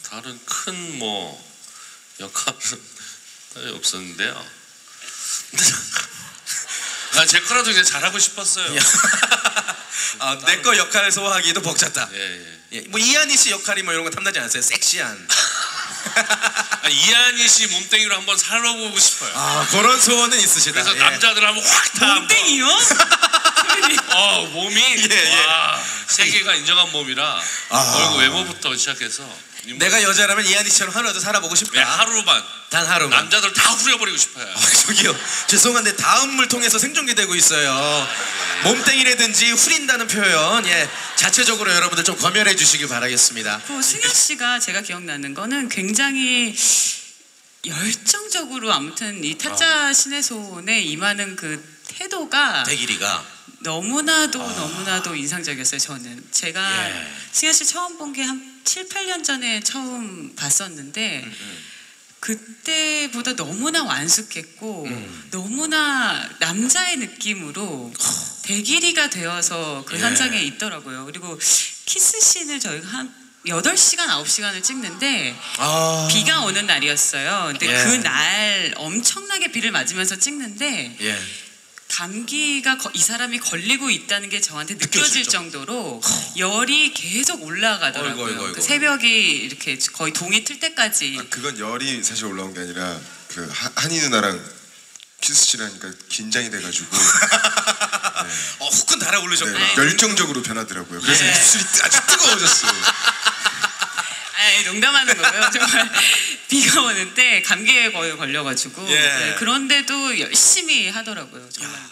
다른 큰 뭐 역할은 따로 없었는데요. 제 거라도 그냥 잘하고 싶었어요. 내 거 역할 소화하기도 벅찼다. 예. 뭐 이한희 씨 역할이 뭐 이런 거 탐나지 않았어요? 섹시한. 이한희 씨 몸뚱이로 한번 살아보고 싶어요. 그런 소원은 있으시다. 그래서 남자들 한번 확 다 몸뚱이요? 몸이 와, 세계가 인정한 몸이라 얼굴 외모부터 시작해서 내가 여자라면 이한희 씨처럼 하루라도 살아보고 싶다. 네, 하루만. 단 하루만. 남자들 다 후려버리고 싶어요. 저기요, 죄송한데 다음을 통해서 생중계되고 있어요. 몸땡이라든지 후린다는 표현, 자체적으로 여러분들 좀 검열해 주시길 바라겠습니다. 승현 씨가 제가 기억나는 거는 굉장히 열정적으로 아무튼 이 타짜 신의 손에 임하는 그 태도가 대길이가 너무나도 인상적이었어요. 저는 제가 승현 씨 처음 본 게 한 7, 8년 전에 처음 봤었는데 그때보다 너무나 완숙했고 너무나 남자의 느낌으로 대길이가 되어서 그 현장에 있더라고요. 그리고 키스씬을 저희가 한 8시간, 9시간을 찍는데 비가 오는 날이었어요. 근데 그날 엄청나게 비를 맞으면서 찍는데 감기가 이 사람이 걸리고 있다는 게 저한테 느껴질 정도로 열이 계속 올라가더라고요. 그 새벽이 이렇게 거의 동이 틀 때까지. 그건 열이 사실 올라온 게 아니라 그 한이 누나랑 키스씬 하니까 긴장이 돼가지고 후끈 달아오르셨구나. 열정적으로 변하더라고요. 그래서 입술이 아주 뜨거워졌어요. 농담하는 거고요. 정말 비가 오는데 감기에 거의 걸려가지고 그런데도 열심히 하더라고요. 정말.